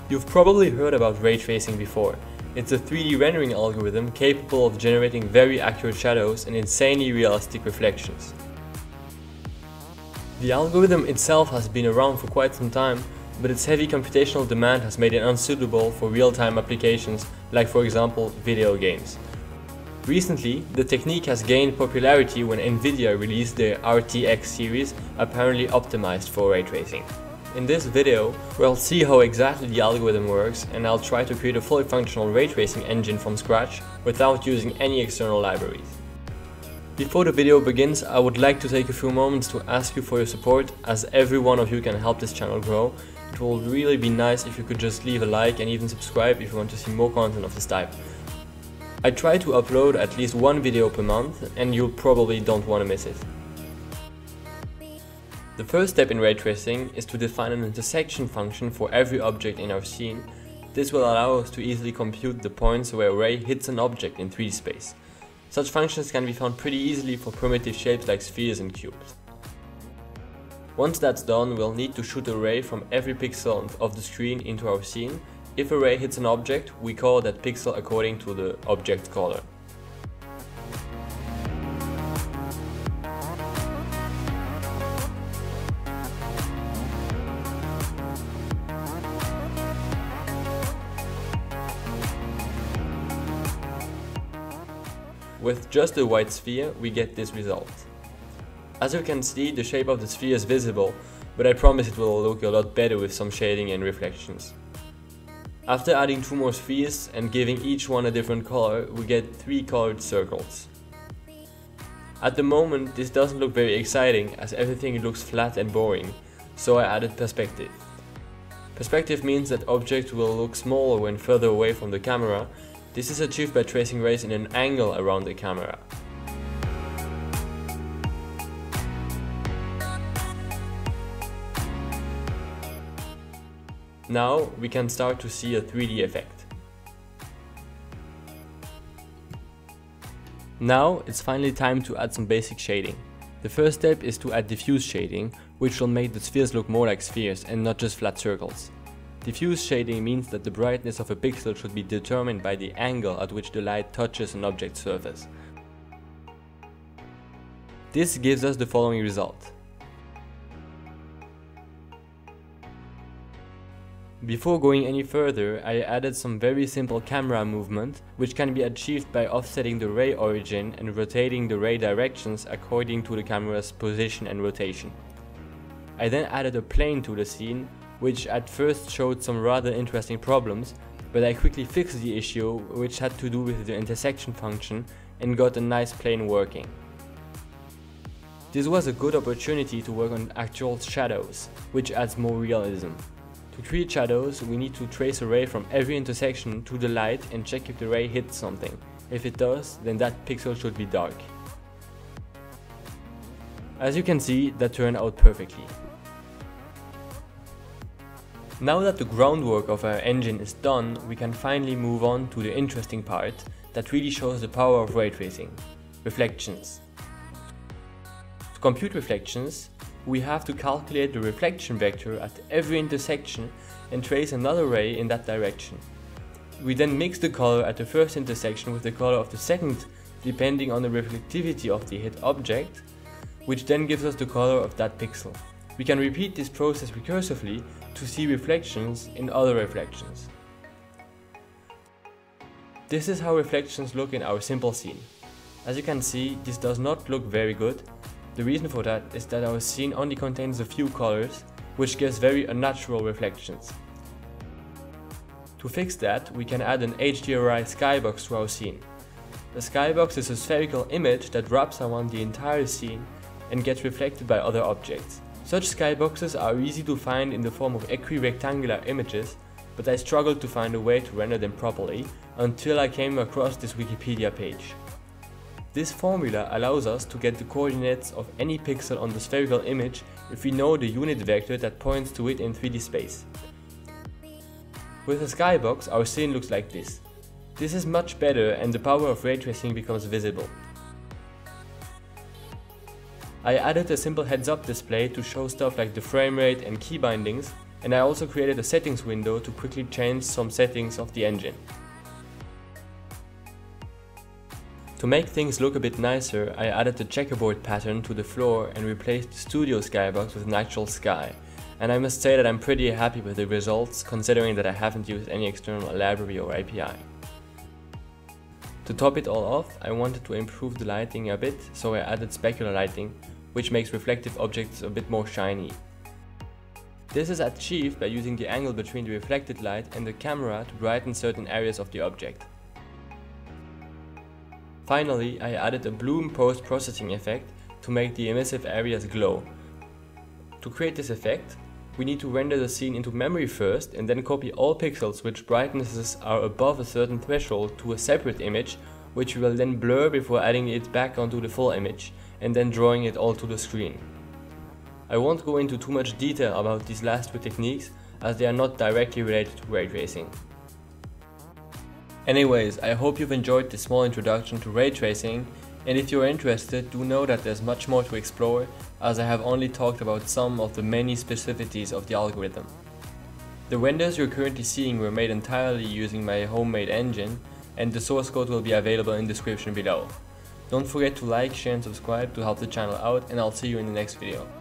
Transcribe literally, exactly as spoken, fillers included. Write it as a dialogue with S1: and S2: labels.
S1: You've probably heard about ray tracing before. It's a three D rendering algorithm capable of generating very accurate shadows and insanely realistic reflections. The algorithm itself has been around for quite some time, but its heavy computational demand has made it unsuitable for real-time applications like, for example, video games. Recently, the technique has gained popularity when Nvidia released their R T X series, apparently optimized for ray tracing. In this video, we'll see how exactly the algorithm works, and I'll try to create a fully functional ray tracing engine from scratch without using any external libraries. Before the video begins, I would like to take a few moments to ask you for your support, as every one of you can help this channel grow. It will really be nice if you could just leave a like and even subscribe if you want to see more content of this type. I try to upload at least one video per month, and you probably don't want to miss it. The first step in ray tracing is to define an intersection function for every object in our scene. This will allow us to easily compute the points where a ray hits an object in three D space. Such functions can be found pretty easily for primitive shapes like spheres and cubes. Once that's done, we'll need to shoot a ray from every pixel of the screen into our scene. If a ray hits an object, we call that pixel according to the object color. With just a white sphere, we get this result. As you can see, the shape of the sphere is visible, but I promise it will look a lot better with some shading and reflections. After adding two more spheres and giving each one a different color, we get three colored circles. At the moment, this doesn't look very exciting, as everything looks flat and boring, so I added perspective. Perspective means that objects will look smaller when further away from the camera. This is achieved by tracing rays in an angle around the camera. Now we can start to see a three D effect. Now it's finally time to add some basic shading. The first step is to add diffuse shading, which will make the spheres look more like spheres and not just flat circles. Diffuse shading means that the brightness of a pixel should be determined by the angle at which the light touches an object's surface. This gives us the following result. Before going any further, I added some very simple camera movement, which can be achieved by offsetting the ray origin and rotating the ray directions according to the camera's position and rotation. I then added a plane to the scene, which at first showed some rather interesting problems, but I quickly fixed the issue, which had to do with the intersection function, and got a nice plane working. This was a good opportunity to work on actual shadows, which adds more realism. To create shadows, we need to trace a ray from every intersection to the light and check if the ray hits something. If it does, then that pixel should be dark. As you can see, that turned out perfectly. Now that the groundwork of our engine is done, we can finally move on to the interesting part that really shows the power of ray tracing: reflections. To compute reflections, we have to calculate the reflection vector at every intersection and trace another ray in that direction. We then mix the color at the first intersection with the color of the second, depending on the reflectivity of the hit object, which then gives us the color of that pixel. We can repeat this process recursively to see reflections in other reflections. This is how reflections look in our simple scene. As you can see, this does not look very good. The reason for that is that our scene only contains a few colors, which gives very unnatural reflections. To fix that, we can add an H D R I skybox to our scene. The skybox is a spherical image that wraps around the entire scene and gets reflected by other objects. Such skyboxes are easy to find in the form of equi-rectangular images, but I struggled to find a way to render them properly until I came across this Wikipedia page. This formula allows us to get the coordinates of any pixel on the spherical image if we know the unit vector that points to it in three D space. With a skybox, our scene looks like this. This is much better and the power of ray tracing becomes visible. I added a simple heads-up display to show stuff like the frame rate and key bindings, and I also created a settings window to quickly change some settings of the engine. To make things look a bit nicer, I added the checkerboard pattern to the floor and replaced the studio skybox with an actual sky. And I must say that I'm pretty happy with the results, considering that I haven't used any external library or A P I. To top it all off, I wanted to improve the lighting a bit, so I added specular lighting, which makes reflective objects a bit more shiny. This is achieved by using the angle between the reflected light and the camera to brighten certain areas of the object. Finally, I added a bloom post-processing effect to make the emissive areas glow. To create this effect, we need to render the scene into memory first and then copy all pixels which brightnesses are above a certain threshold to a separate image, which we will then blur before adding it back onto the full image and then drawing it all to the screen. I won't go into too much detail about these last two techniques as they are not directly related to ray tracing. Anyways, I hope you've enjoyed this small introduction to ray tracing, and if you're interested, do know that there's much more to explore, as I have only talked about some of the many specificities of the algorithm. The renders you're currently seeing were made entirely using my homemade engine, and the source code will be available in the description below. Don't forget to like, share and subscribe to help the channel out, and I'll see you in the next video.